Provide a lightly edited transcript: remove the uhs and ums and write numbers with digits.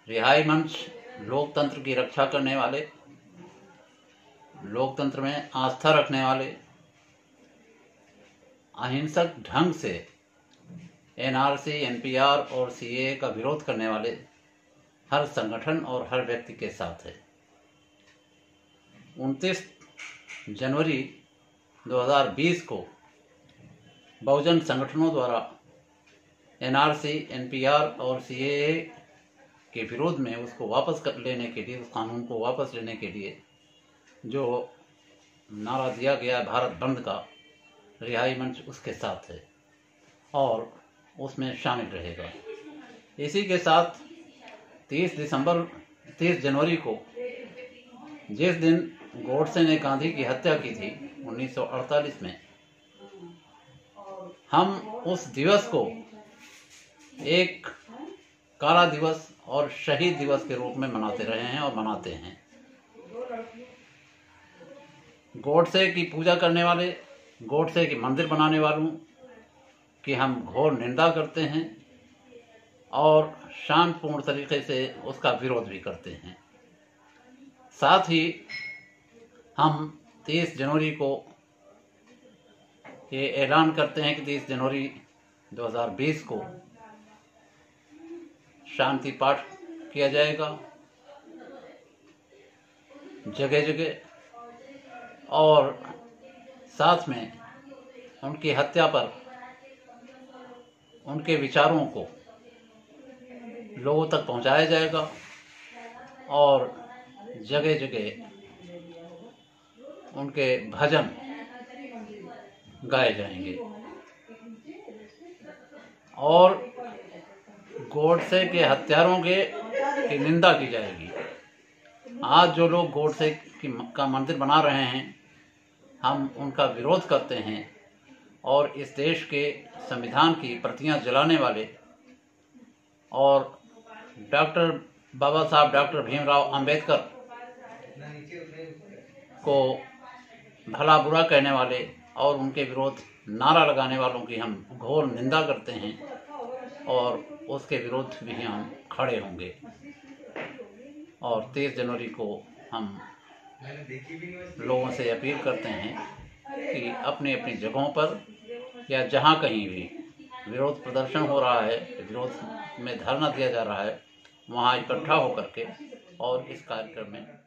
रिहाई मंच लोकतंत्र की रक्षा करने वाले, लोकतंत्र में आस्था रखने वाले, अहिंसक ढंग से एनआरसी, एनपीआर और सीएए का विरोध करने वाले हर संगठन और हर व्यक्ति के साथ है। 29 जनवरी 2020 को बहुजन संगठनों द्वारा एनआरसी, एनपीआर और सीएए के विरोध में उसको वापस लेने के लिए, उस कानून को वापस लेने के लिए जो नारा दिया गया भारत बंद का, रिहाई मंच उसके साथ है और उसमें शामिल रहेगा। इसी के साथ 30 जनवरी को, जिस दिन गोडसे ने गांधी की हत्या की थी 1948 में, हम उस दिवस को एक काला दिवस और शहीद दिवस के रूप में मनाते रहे हैं और मनाते हैं। गोडसे की पूजा करने वाले, गोडसे की मंदिर बनाने वालों की हम घोर निंदा करते हैं और शांतिपूर्ण तरीके से उसका विरोध भी करते हैं। साथ ही हम 30 जनवरी को ये ऐलान करते हैं कि 30 जनवरी 2020 को शांति पाठ किया जाएगा जगह जगह, और साथ में उनकी हत्या पर उनके विचारों को लोगों तक पहुंचाया जाएगा और जगह जगह उनके भजन गाए जाएंगे और गोडसे के हत्यारों की निंदा की जाएगी। आज जो लोग गोडसे का मंदिर बना रहे हैं, हम उनका विरोध करते हैं और इस देश के संविधान की प्रतियां जलाने वाले और डॉक्टर भीमराव अंबेडकर को भला बुरा कहने वाले और उनके विरोध नारा लगाने वालों की हम घोर निंदा करते हैं और उसके विरोध भी हम खड़े होंगे। और 30 जनवरी को हम लोगों से अपील करते हैं कि अपनी अपनी जगहों पर या जहाँ कहीं भी विरोध प्रदर्शन हो रहा है, विरोध में धरना दिया जा रहा है, वहाँ इकट्ठा होकर के और इस कार्यक्रम में